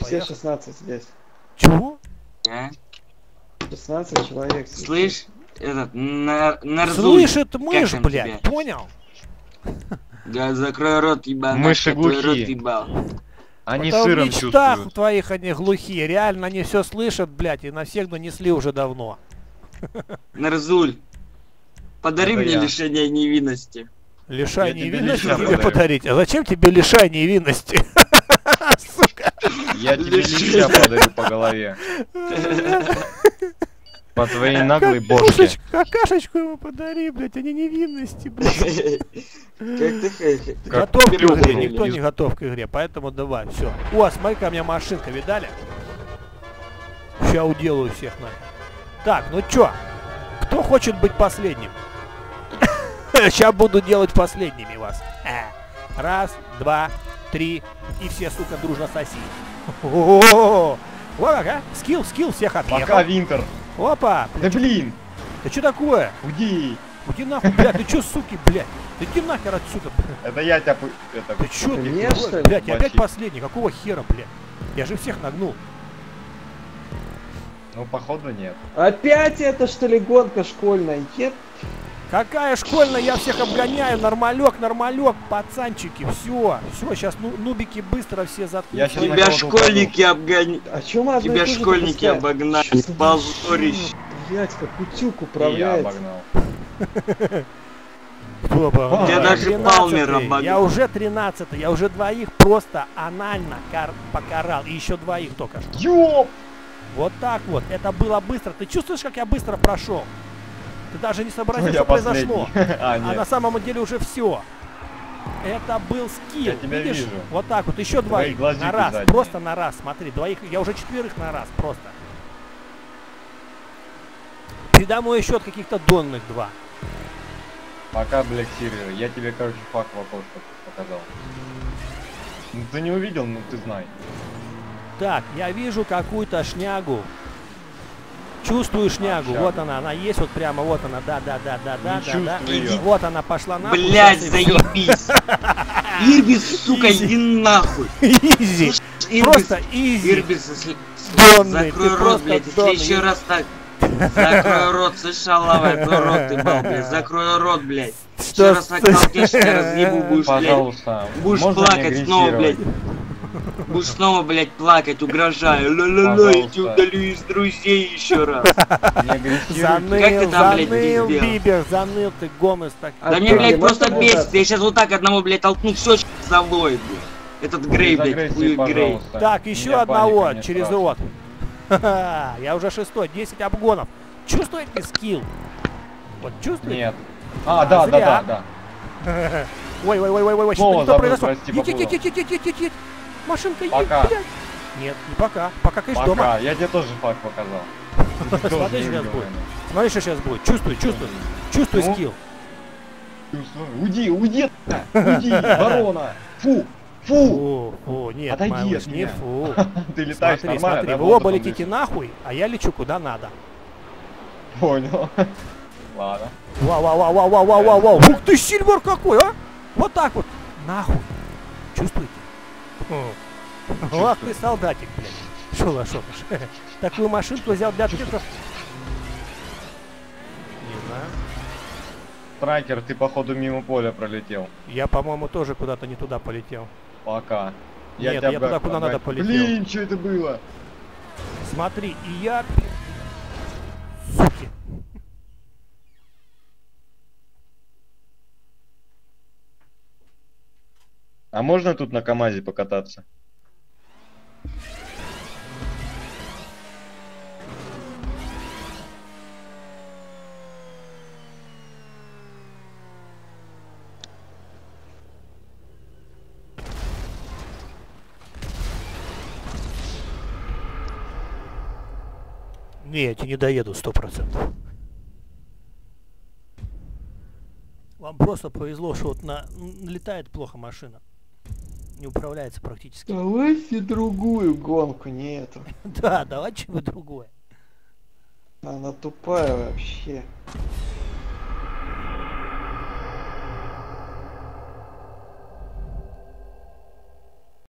все 16 здесь. Чего? А? 16 человек. Слышь, этот, нарзуль. Слышит мышь, там блядь, тебя? понял? Да, закрой рот, ебаный. Мыши твой рот глухие. ебал. Они Потому сыром в мечтах чувствуют. твоих они глухие, реально они все слышат, блядь, и на всех донесли уже давно. Нарзуль. Подари Это мне я. лишение невинности. Лишай Я тебе невинности леща тебе подарю. подарить. А зачем тебе лишай невинности? Сука. Я тебе леща подарю по голове. По твоей наглой бошке. Какашечку ему подари, блядь, а не невинности, блядь. Как ты Как Готов к пирог игре, не никто лез. не готов к игре, поэтому давай, все. О, смотри-ка, у меня машинка, видали? Сейчас уделаю всех нахер. Так, ну чё? Кто хочет быть последним? Сейчас буду делать последними вас. Раз, два, три, и все, сука, дружно соси. О-о-о! Вот как, а? Скилл всех Пока, отъехал. Винтер. Опа! Да блин, Да что такое? уйди. Уйди нахуй, блядь, ты чё, суки, блядь? Ты иди нахер отсюда, блядь. Это я тебя... Это... Ты чё, Это ты, нет, что ли? блядь, я опять Бачить. последний, какого хера, блядь? Я же всех нагнул. Ну, походу, нет. Опять это что ли гонка школьная? Еп. Какая школьная, я всех обгоняю, нормалек, пацанчики, все, сейчас нубики быстро все Я заткнутся. щас на Тебя кого-то школьники обгоняют. А чё мы одно и Тебя то же школьники допускаем? обогнали. Чё за Позорище. Блять, как утюг И я управляет. обогнал. Кто бы- Тебя даже 13-й, Палмер обогнал. я уже 13-й, я уже двоих просто анально покарал, и еще двоих только что. Ёп! Вот так вот, это было быстро. Ты чувствуешь, как я быстро прошел? Ты даже не сообразил, Ну, что я произошло. последний. А, А на нет. самом деле уже все. Это был скилл. Я тебя Видишь? вижу. Вот так вот, еще Твои двоих глазики на раз. задние. Просто на раз. Смотри, двоих. Я уже четверых на раз. Просто. Передо мной еще от каких-то донных два. Пока, блядь, сервер. Я тебе, короче, факт в окошко показал. Ну, ты не увидел, ну ты знай. Так, я вижу какую-то шнягу. Чувствую шнягу. шнягу. Вот она есть вот прямо. Вот она. Да. чувствую её. Вот она пошла нахуй. Блять, сейчас и всё. заебись. Ирбис, сука, Изи. иди нахуй. Изи. Ирбис, Просто изи. Ирбис, если... Донный, Закрой ты рот, просто блядь, если донный. еще раз так... Закрой рот, слышал, лавай, твой рот ты бал, блядь. Закрой рот, блядь. Еще Что раз так толкнешь, я разъебу, будешь, блядь. Пожалуйста. Будешь можно не плакать снова, блядь. агрессировать? Будешь снова, блядь, плакать, угрожая. Ла-ла-ла, я тебя Пожалуйста. удалю из друзей еще раз. Не агрессируй. Заныл, Как ты там, блядь, заныл, пиздел? Бибер, заныл ты, Гомес так. А Да ты мне, блядь, где просто можно бесит. бежать? Я сейчас вот так одного, блядь, толкну, все завоет, блядь. Этот Грей, Без блядь, агрессии, хуй Грей. пожалуйста. Так, еще Меня одного паника не через страшит. рот. Ха-ха, я уже 6-й, 10 обгонов. Чувствуете скилл? Вот чувствуете? Нет. А, да, да, Зря. да, да. Ой, Снова что-то не то забыл, произошло. прости, попутал. Едь. Машинка едет, Пока. блядь. Нет, не пока. Пока, конечно, дома. Пока, я тебе тоже факт показал. Ты тоже Смотри, сейчас выигрываешь. будет. Смотри, что сейчас будет. Чувствуй Ну? скилл. Чувствую. Уйди, уйди, уйди, ворона. Фу. Фу, нет, Отойди малыш, от не меня. фу. Ты летаешь Смотри, нормально, смотри, да, вы оба воздухом летите дышишь? нахуй, а я лечу куда надо. Понял. Ладно. Вау. Ух ты, Сильвер какой, а? Вот так вот. Нахуй. Чувствуете? Ах ты, солдатик, блядь. Шолошопыш. Такую машинку взял для ответов. Не знаю. Страйкер, ты походу мимо поля пролетел. Я, по-моему, тоже куда-то не туда полетел. Пока. Нет, тебя я туда, куда надо, полетел. Блин, что это было? Смотри, и я... Суки. А можно тут на КамАЗе покататься? Не, я тебе не доеду 100%. Вам просто повезло, что вот летает плохо машина. Не управляется практически. Давайте другую гонку, не эту. Да, давайте что-нибудь другое. Она тупая вообще.